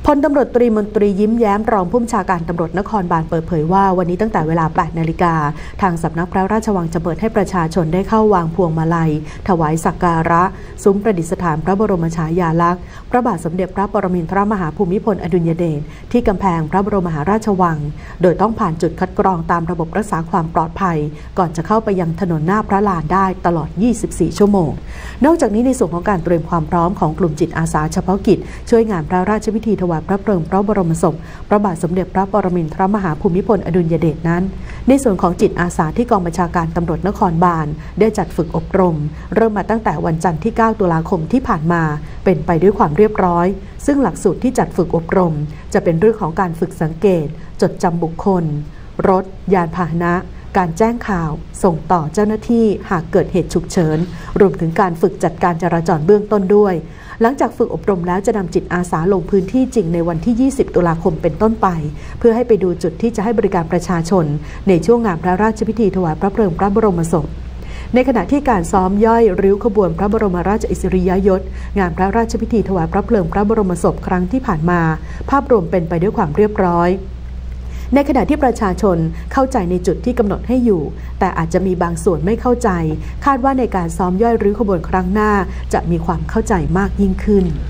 ลตำรวจตรีมนตรียิ้มแย้มรองผู้บัญชาการตำรวจนครบาลเปิดเผยว่าวันนี้ตั้งแต่เวลา 8 นาฬิกาทางสำนักพระราชวังจะเปิดให้ประชาชนได้เข้าวางพวงมาลัยถวายสักการะซุ้มประดิษฐานพระบรมฉายาลักษณ์พระบาทสมเด็จพระปรมินทรมหาภูมิพลอดุลยเดชที่กำแพงพระบรมมหาราชวังโดยต้องผ่านจุดคัดกรองตามระบบรักษาความปลอดภัยก่อนจะเข้าไปยังถนนหน้าพระลานได้ตลอด 24 ชั่วโมงนอกจากนี้ในส่วนของการเตรียมความพร้อมของกลุ่มจิตอาสาเฉพาะกิจช่วยงานพระราชพิธีถวายพระเพลิงพระบรมศพพระบาทสมเด็จพระปรมินทรมหาภูมิพลอดุลยเดชนั้นในส่วนของจิตอาสาที่กองบัญชาการตำรวจนครบาลได้จัดฝึกอบรมเริ่มมาตั้งแต่วันจันทร์ที่ 9 ตุลาคมที่ผ่านมาเป็นไปด้วยความเรียบร้อยซึ่งหลักสูตรที่จัดฝึกอบรมจะเป็นเรื่องของการฝึกสังเกตจดจำบุคคลรถยานพาหนะการแจ้งข่าวส่งต่อเจ้าหน้าที่หากเกิดเหตุฉุกเฉินรวมถึงการฝึกจัดการจราจรเบื้องต้นด้วยหลังจากฝึกอบรมแล้วจะนำจิตอาสาลงพื้นที่จริงในวันที่ 20 ตุลาคมเป็นต้นไปเพื่อให้ไปดูจุดที่จะให้บริการประชาชนในช่วงงานพระราชพิธีถวายพระเพลิงพระบรมศพในขณะที่การซ้อมย่อยริ้วขบวนพระบรมราชอิสริยยศงานพระราชพิธีถวายพระเพลิงพระบรมศพครั้งที่ผ่านมาภาพรวมเป็นไปด้วยความเรียบร้อยในขณะที่ประชาชนเข้าใจในจุดที่กำหนดให้อยู่แต่อาจจะมีบางส่วนไม่เข้าใจคาดว่าในการซ้อมย่อยริ้วขบวนครั้งหน้าจะมีความเข้าใจมากยิ่งขึ้น